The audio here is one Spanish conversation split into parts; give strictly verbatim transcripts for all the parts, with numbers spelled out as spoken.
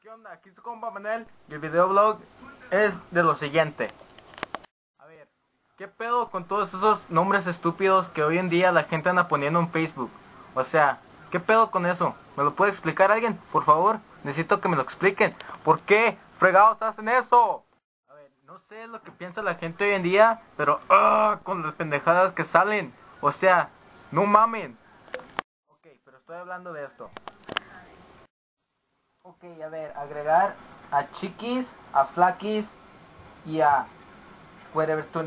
¿Qué onda? Aquí su compa Manel y el videoblog es de lo siguiente. A ver, ¿qué pedo con todos esos nombres estúpidos que hoy en día la gente anda poniendo en Facebook? O sea, ¿qué pedo con eso? ¿Me lo puede explicar alguien? Por favor, necesito que me lo expliquen. ¿Por qué fregados hacen eso? A ver, no sé lo que piensa la gente hoy en día, pero ¡ah! Con las pendejadas que salen. O sea, no mamen. Ok, pero estoy hablando de esto. Ok, a ver, agregar a chiquis, a flaquis y a whatever tu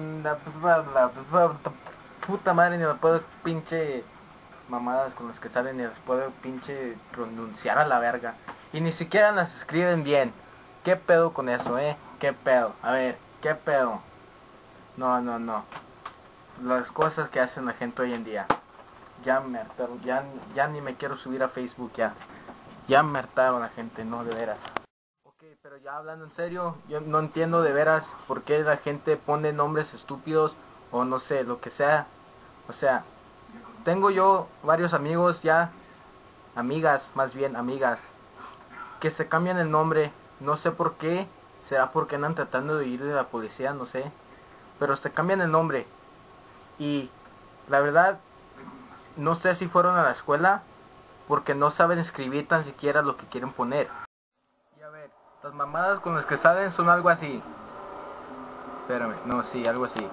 puta madre, ni me puedo pinche mamadas con las que salen ni las puedo pinche pronunciar a la verga. Y ni siquiera las escriben bien. ¿Qué pedo con eso, eh? ¿Qué pedo? A ver, ¿qué pedo? No, no, no. Las cosas que hacen la gente hoy en día. Ya me hartaron, ya, ya ni me quiero subir a Facebook ya. Ya me hartaron la gente, no, de veras. Ok, pero ya hablando en serio, yo no entiendo de veras por qué la gente pone nombres estúpidos o no sé, lo que sea. O sea, tengo yo varios amigos ya, amigas, más bien amigas, que se cambian el nombre, no sé por qué, será porque andan tratando de huir de la policía, no sé, pero se cambian el nombre y la verdad no sé si fueron a la escuela porque no saben escribir tan siquiera lo que quieren poner. Y a ver, las mamadas con las que salen son algo así. Espérame, no, sí, algo así.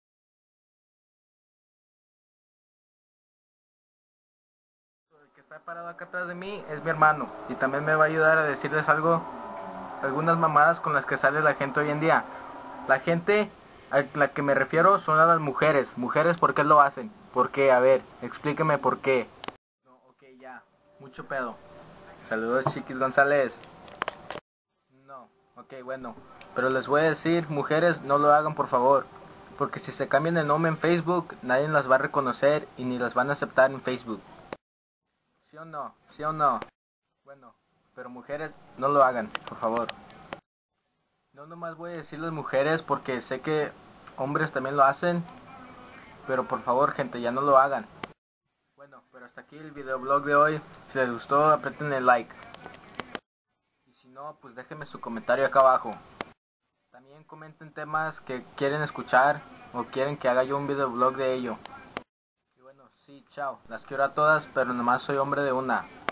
El que está parado acá atrás de mí es mi hermano y también me va a ayudar a decirles algo, algunas mamadas con las que sale la gente hoy en día. La gente a la que me refiero son a las mujeres. Mujeres, ¿por qué lo hacen? ¿Por qué? A ver, explíqueme por qué. No, ok, ya, mucho pedo. Saludos, Chiquis González. No, ok, bueno. Pero les voy a decir, mujeres, no lo hagan por favor. Porque si se cambian el nombre en Facebook, nadie las va a reconocer y ni las van a aceptar en Facebook. ¿Sí o no? ¿Sí o no? Bueno, pero mujeres, no lo hagan, por favor. No nomás voy a decir las mujeres porque sé que hombres también lo hacen. Pero por favor, gente, ya no lo hagan. Bueno, pero hasta aquí el videoblog de hoy. Si les gustó, aprieten el like. Y si no, pues déjenme su comentario acá abajo. También comenten temas que quieren escuchar o quieren que haga yo un videoblog de ello. Y bueno, sí, chao. Las quiero a todas, pero nomás soy hombre de una.